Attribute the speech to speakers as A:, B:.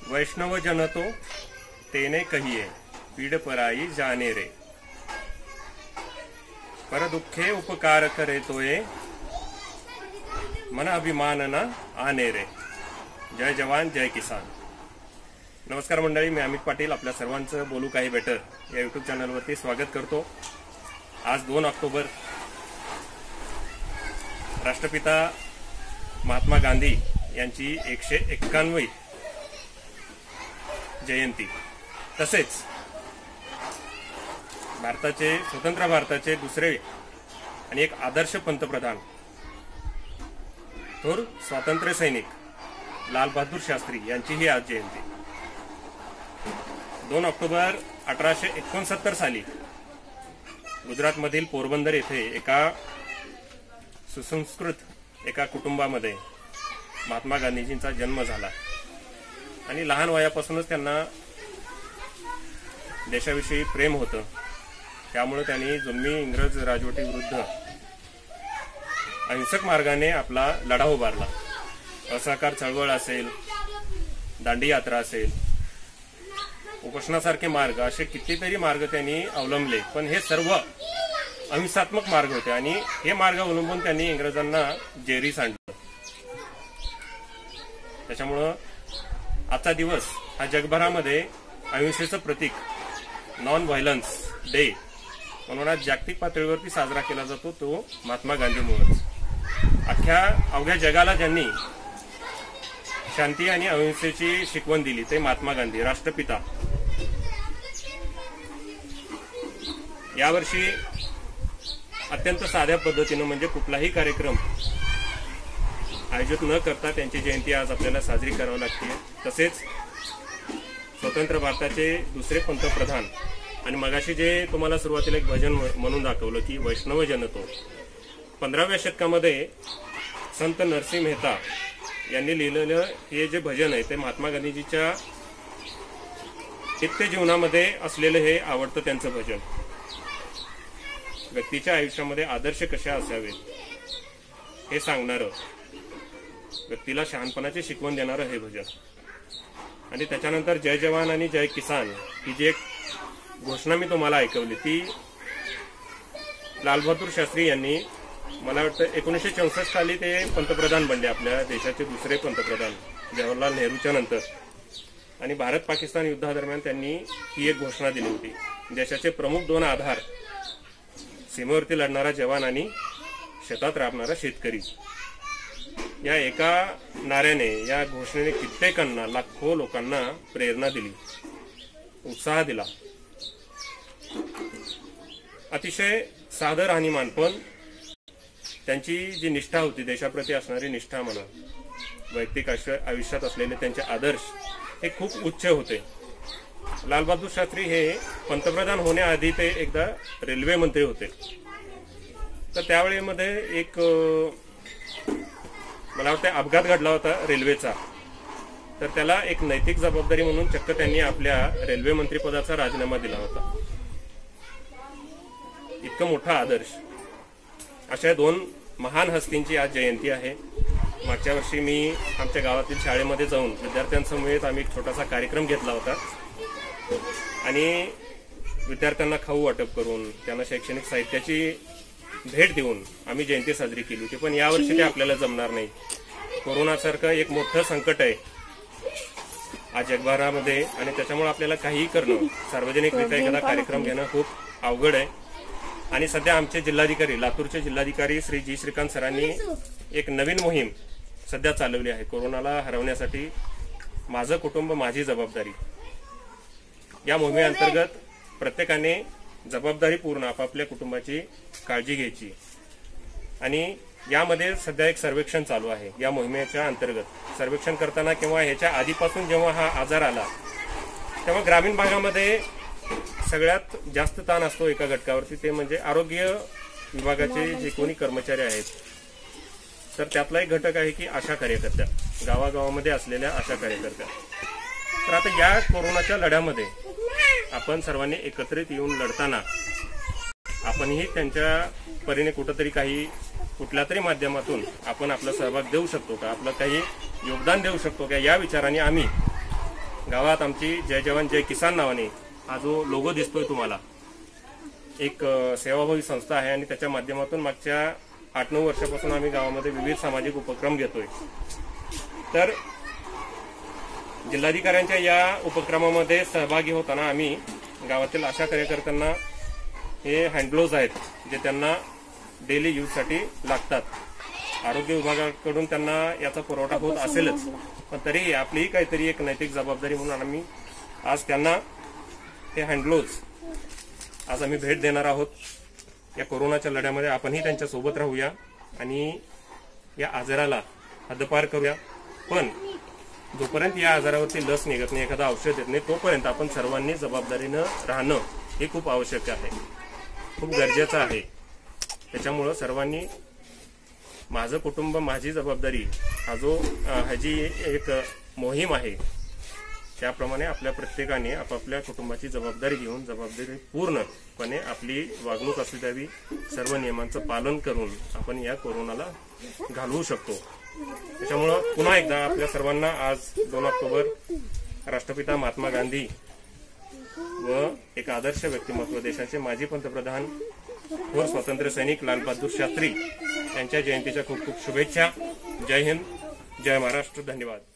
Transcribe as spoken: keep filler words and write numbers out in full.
A: वैष्णव जन तो तेने कहिए पीड पराई जाने रे। पर दुःखे उपकार करे तोये मन अभिमान न आने रे। जय जवान जय किसान। नमस्कार मंडळी, मी अमित पाटील आपल्या सर्वांचं बोलू काही बेटर या यूट्यूब चॅनलवरती स्वागत करतो। आज दोन ऑक्टोबर राष्ट्रपिता महात्मा गांधी यांची एकशे एक्कावन्नवी जयंती, तसेच भारताचे स्वतंत्र भारताचे दुसरे आणि एक आदर्श पंतप्रधान थोर स्वातंत्र्य सैनिक लाल बहादूर शास्त्री यांची ही आज जयंती। दोन ऑक्टोबर अठराशे एकोणसत्तर साली गुजरातमधील पोरबंदर येथे एका सुसंस्कृत एका कुटुंबामध्ये महात्मा गांधीजींचा जन्म झाला आणि लहान वयापासूनच त्यांना देशाविषयी प्रेम होतं। त्यामुळे त्यांनी जुलमी इंग्रज राजवटीविरुद्ध अहिंसक मार्गाने आपला लढा उभारला। असहकार चळवळ असेल, दांडी यात्रा असेल, उपोषणासारखे मार्ग, असे कितीतरी मार्ग त्यांनी अवलंबले, पण हे सर्व अहिंसात्मक मार्ग होते आणि हे मार्ग अवलंबून त्यांनी इंग्रजांना जेरी सांडलं। त्याच्यामुळं आजचा दिवस हा जगभरामध्ये अहिंसेचं प्रतीक नॉन व्हायलन्स डे म्हणून आज जागतिक पातळीवरती साजरा केला जातो। तो महात्मा गांधीमुळेच अख्ख्या अवघ्या जगाला ज्यांनी शांती आणि अहिंसेची शिकवण दिली ते महात्मा गांधी, राष्ट्रपिता। यावर्षी अत्यंत साध्या पद्धतीनं म्हणजे कुठलाही कार्यक्रम आयोजित न करता त्यांची जयंती आज आपल्याला साजरी करावी लागते। तसेच स्वतंत्र भारताचे दुसरे पंतप्रधान आणि मगाशी जे तुम्हाला सुरुवातीला एक भजन म्हणून दाखवलं की वैष्णव जन तो, पंधराव्या शतकामध्ये संत नरसिंह मेहता यांनी लिहिलेलं हे जे भजन आहे ते महात्मा गांधीजीच्या नित्य जीवनामध्ये असलेलं हे आवडतं त्यांचं भजन। व्यक्तीच्या आयुष्यामध्ये आदर्श कशा असावेत हे सांगणारं, व्यक्तीला शहाणपणाची शिकवण देणारं हे भजन। आणि त्याच्यानंतर जय जवान आणि जय किसान ही जी एक घोषणा मी तुम्हाला ऐकवली ती लाल बहादूर शास्त्री यांनी, मला वाटतं एकोणीसशे चौसष्ट साली ते पंतप्रधान बनले, आपल्या देशाचे दुसरे पंतप्रधान जवाहरलाल नेहरूच्या नंतर। आणि भारत पाकिस्तान युद्धादरम्यान त्यांनी ही एक घोषणा दिली होती, देशाचे प्रमुख दोन आधार सीमेवरती लढणारा जवान आणि शेतात राबणारा शेतकरी। या एका नाऱ्याने, या घोषणेने कित्येकांना, लाखो लोकांना प्रेरणा दिली, उत्साह दिला। अतिशय साधं राहणीमान, पण त्यांची जी निष्ठा होती, देशाप्रती असणारी निष्ठा म्हणा, वैयक्तिक आयुष्यात असलेले त्यांचे आदर्श हे खूप उच्च होते। लाल बहादूर शास्त्री हे पंतप्रधान होण्याआधी ते एकदा रेल्वे मंत्री होते। तर त्यावेळेमध्ये एक मला वाटतं अपघात घडला होता रेल्वेचा, तर त्याला एक नैतिक जबाबदारी म्हणून चक्क त्यांनी आपल्या रेल्वे मंत्रीपदाचा राजीनामा दिला होता। इतकं मोठा आदर्श, अशा दोन महान हस्तींची आज जयंती आहे। मागच्या वर्षी मी आमच्या गावातील शाळेमध्ये जाऊन विद्यार्थ्यांसमवेत आम्ही एक छोटासा कार्यक्रम घेतला होता आणि विद्यार्थ्यांना खाऊ वाटप करून त्यांना शैक्षणिक साहित्याची भेट देऊन आम्ही जयंती साजरी केली होती। पण यावर्षी ते आपल्याला जमणार नाही। कोरोनासारखं एक मोठं संकट आहे आज जगभरामध्ये आणि त्याच्यामुळे आपल्याला काहीही करणं, सार्वजनिकरित्या एखादा कार्यक्रम घेणं खूप अवघड आहे। आणि सध्या आमचे जिल्हाधिकारी, लातूरचे जिल्हाधिकारी श्री जी श्रीकांत सरांनी एक नवीन मोहीम सध्या चालवली आहे, कोरोनाला हरवण्यासाठी माझं कुटुंब माझी जबाबदारी। या मोहिमेअंतर्गत प्रत्येकाने जबाबदारीपूर्ण आपापल्या कुटुंबाची काळजी घ्यायची आणि यामध्ये सध्या एक सर्वेक्षण चालू आहे। या मोहिमेच्या अंतर्गत सर्वेक्षण करताना किंवा ह्याच्या आधीपासून जेव्हा हा आजार आला तेव्हा ग्रामीण भागामध्ये सगळ्यात जास्त ताण असतो एका घटकावरती, ते म्हणजे आरोग्य विभागाचे जे कोणी कर्मचारी आहेत। तर त्यातला एक घटक आहे की आशा कार्यकर्त्या, गावागावामध्ये असलेल्या आशा कार्यकर्त्या। तर आता या कोरोनाच्या लढ्यामध्ये आपण सर्वांनी एकत्रित येऊन लढताना आपणही त्यांच्या परीने कुठेतरी काही कुठल्या तरी माध्यमातून आपण आपला सहभाग देऊ शकतो का, आपलं काही योगदान देऊ शकतो का, या विचाराने आम्ही गावात आमची जय जवान जय किसान नावाने हा जो लोगो दिसतोय तुम्हाला, एक सेवाभावी संस्था आहे आणि त्याच्या माध्यमातून मागच्या आठ नऊ वर्षापासून आम्ही गावामध्ये विविध सामाजिक उपक्रम घेतोय। तर जिल्हाधिकाऱ्यांच्या या उपक्रमामध्ये सहभागी होताना आम्ही गावातील आशा कार्यकर्त्यांना हे हँडग्लोव्ज आहेत जे त्यांना डेली यूजसाठी लागतात, आरोग्य विभागाकडून त्यांना याचा पुरवठा होत असेलच, पण तरीही आपलीही काहीतरी एक नैतिक जबाबदारी म्हणून आम्ही आज त्यांना हे हँडग्लोव्ज आज आम्ही भेट देणार आहोत। या कोरोनाच्या लढ्यामध्ये आपणही त्यांच्या सोबत राहूया आणि या आजाराला हद्दपार करूया। पण जोपर्यंत या आजारावरती लस निघत नाही, एखादा औषध येत नाही, तोपर्यंत आपण सर्वांनी जबाबदारीनं राहणं हे खूप आवश्यक आहे, खूप गरजेचं आहे। त्याच्यामुळं सर्वांनी माझं कुटुंब माझी जबाबदारी हा जो ह्याची एक मोहीम आहे, त्याप्रमाणे आपल्या प्रत्येकाने आपापल्या कुटुंबाची जबाबदारी घेऊन जबाबदारी पूर्णपणे आपली वागणूक असू द्यावी। सर्व नियमांचं पालन करून आपण या कोरोनाला घालवू शकतो। त्याच्यामुळं पुन्हा एकदा आपल्या सर्वांना आज दोन ऑक्टोबर राष्ट्रपिता महात्मा गांधी व एक आदर्श व्यक्तिमत्व, देशाचे माजी पंतप्रधान व स्वातंत्र्य सैनिक लाल बहादूर शास्त्री यांच्या जयंतीच्या खूप खूप शुभेच्छा। जय हिंद, जय महाराष्ट्र, धन्यवाद।